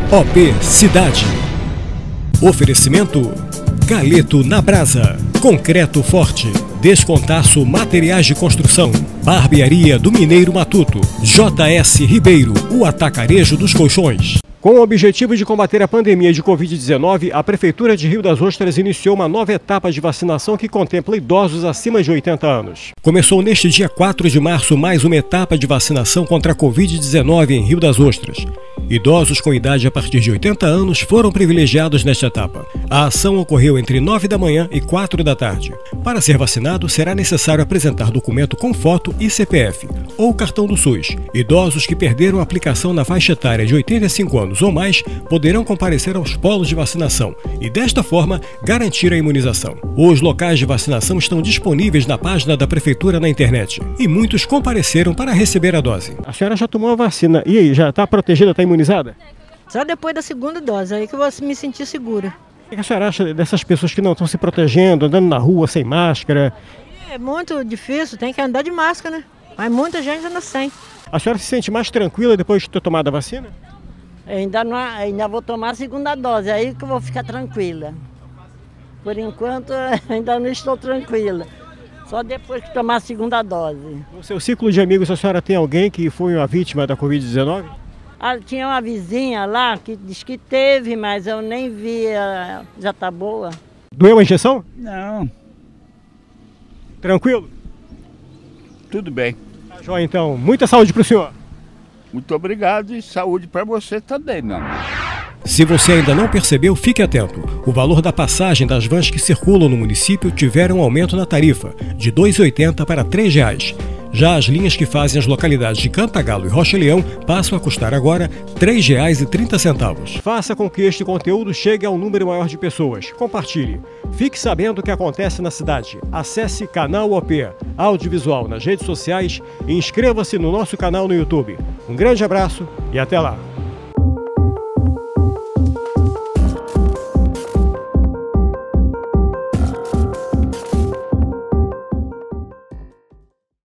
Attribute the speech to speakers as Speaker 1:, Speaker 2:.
Speaker 1: OP Cidade. Oferecimento Galeto na Brasa, Concreto Forte, Descontaço Materiais de Construção, Barbearia do Mineiro Matuto, JS Ribeiro, o atacarejo dos colchões. Com o objetivo de combater a pandemia de Covid-19, a Prefeitura de Rio das Ostras iniciou uma nova etapa de vacinação que contempla idosos acima de 80 anos. Começou neste dia 4 de março mais uma etapa de vacinação contra a Covid-19 em Rio das Ostras. Idosos com idade a partir de 80 anos foram privilegiados nesta etapa. A ação ocorreu entre 9 da manhã e 4 da tarde. Para ser vacinado, será necessário apresentar documento com foto e CPF, ou cartão do SUS. Idosos que perderam a aplicação na faixa etária de 85 anos ou mais poderão comparecer aos polos de vacinação e, desta forma, garantir a imunização. Os locais de vacinação estão disponíveis na página da Prefeitura na internet e muitos compareceram para receber a dose. A senhora já tomou a vacina e aí, já está protegida, está imunizada?
Speaker 2: Só depois da segunda dose, aí que eu vou me sentir segura.
Speaker 1: O que a senhora acha dessas pessoas que não estão se protegendo, andando na rua sem máscara?
Speaker 2: É muito difícil, tem que andar de máscara, né? Mas muita gente anda sem.
Speaker 1: A senhora se sente mais tranquila depois de ter tomado a vacina?
Speaker 3: Ainda vou tomar a segunda dose, aí que eu vou ficar tranquila. Por enquanto, ainda não estou tranquila. Só depois que tomar a segunda dose.
Speaker 1: No seu ciclo de amigos, a senhora tem alguém que foi uma vítima da Covid-19?
Speaker 3: Tinha uma vizinha lá que diz que teve, mas eu nem vi, já está boa.
Speaker 1: Doeu a injeção?
Speaker 4: Não.
Speaker 1: Tranquilo?
Speaker 4: Tudo bem.
Speaker 1: Tá joia, então. Muita saúde para o senhor.
Speaker 4: Muito obrigado e saúde para você também, meu amigo.
Speaker 1: Se você ainda não percebeu, fique atento. O valor da passagem das vans que circulam no município tiveram um aumento na tarifa, de R$ 2,80 para R$ 3,00. Já as linhas que fazem as localidades de Cantagalo e Rocha Leão passam a custar agora R$ 3,30. Faça com que este conteúdo chegue a um número maior de pessoas. Compartilhe. Fique sabendo o que acontece na cidade. Acesse Canal OP, audiovisual nas redes sociais e inscreva-se no nosso canal no YouTube. Um grande abraço e até lá!